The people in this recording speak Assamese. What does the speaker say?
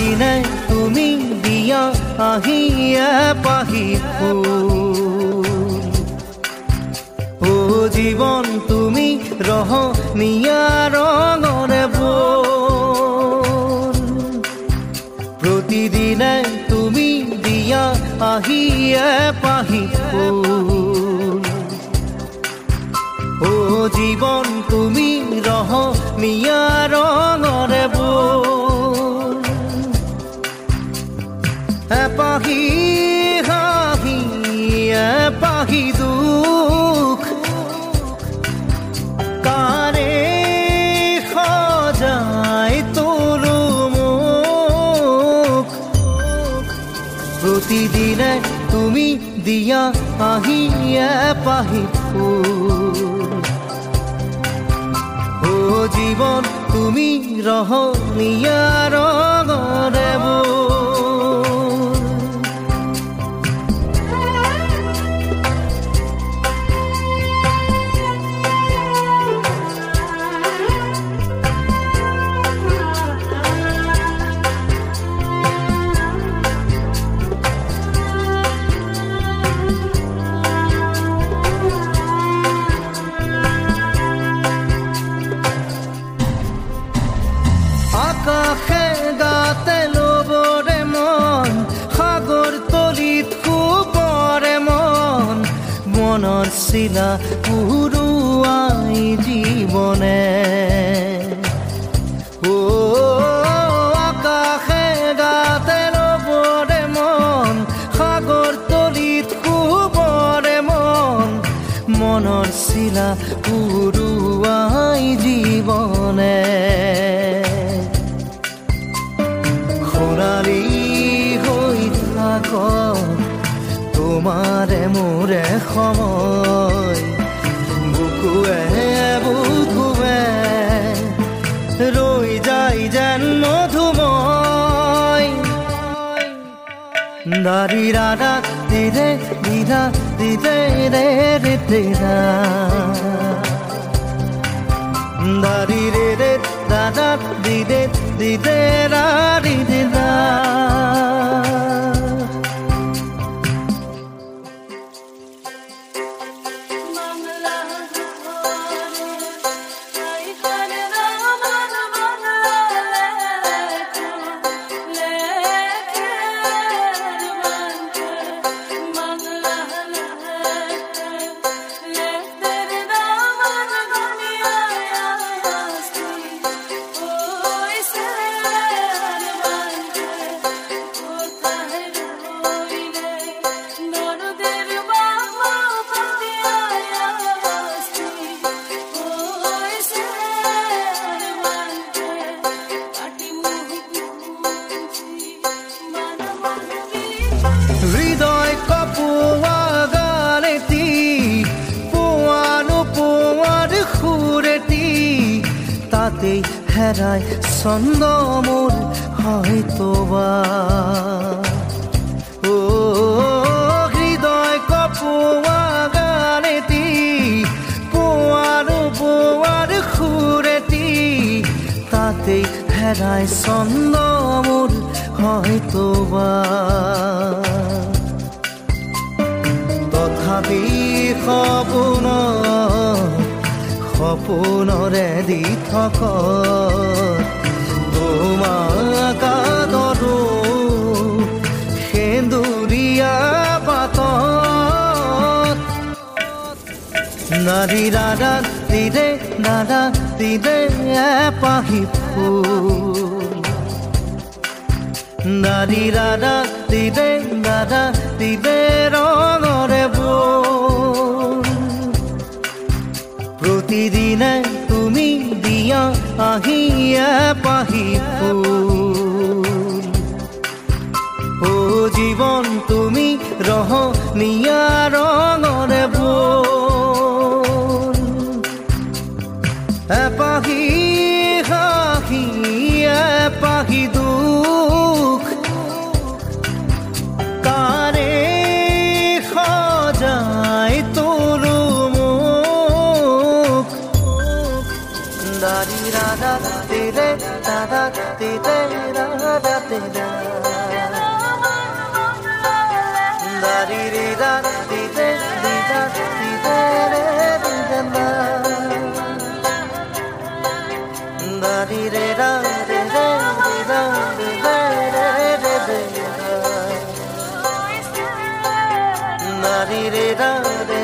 প্ৰতিদিনে তুমি দিয়া আহিয়ে পাহি ফুল ও জীৱন তুমি ৰহনীয়া ৰঙৰে বল প্ৰতিদিনে তুমি দিয়া আহিয়ে পাহি ফুল ও জীৱন তুমি ৰহনীয়া ৰঙৰে বল এপাহি হাঁহি এপাহি দুখ কাৰে সজাই তোলো মোক প্ৰতিদিনে তুমি দিয়া আহিয়ে পাহি ফুল ও জীৱন তুমি ৰহনীয়া ৰঙৰে বল আকাশে গাতে লবৰে মন সাগৰ তলিত শুবৰে মন মনৰ চিলা উৰুৱাই জীৱনে ও আকাশে গাতে লবৰে মন সাগৰ তলিত শুবৰে মন মনৰ চিলা উৰুৱাই জীৱনে সোণালী হৈ থাক তোমাৰে মোৰে সময় বুকুৱে বুকুৱে ৰৈ যায় যেন মধুময় দাৰি ৰাধা দিদে দিদা দিদে ৰে ৰে তেৰা দাৰি ৰে ৰে দাদা দিদে দিদে ৰা ৰি দিদা হৃদয় কপোৱা গানেতি পোৱানো পোৱাৰ সুৰেতি তাতেই হেৰাই ছন্দ মোৰ হয়তো বা ও হৃদয় কপোৱা গানেতি পোৱানো পোৱাৰ সুৰেতি তাতেই হেৰাই ছন্দ মোৰ হয়তো বা তথাপি সপোনৰে দি থাক তোমাক আদৰো সেন্দুৰীয়া পাতত নাৰী দাদা দিদে এপাহি ফুল নাৰী দাদা দিদে ৰঙৰে বল প্ৰতিদিনে তুমি দিয়া আহিয়ে পাহি ফুল ও জীৱন তুমি ৰহনীয়া ৰঙৰে বল এপাহি হাঁহি এপাহি দুখ কাৰে সজাই তোলো মোক দাৰি ৰাধা দিলে দাদা দিলে Radha te da da di re da di de di da di de re di da da di re da di de di da di de re de de da di re da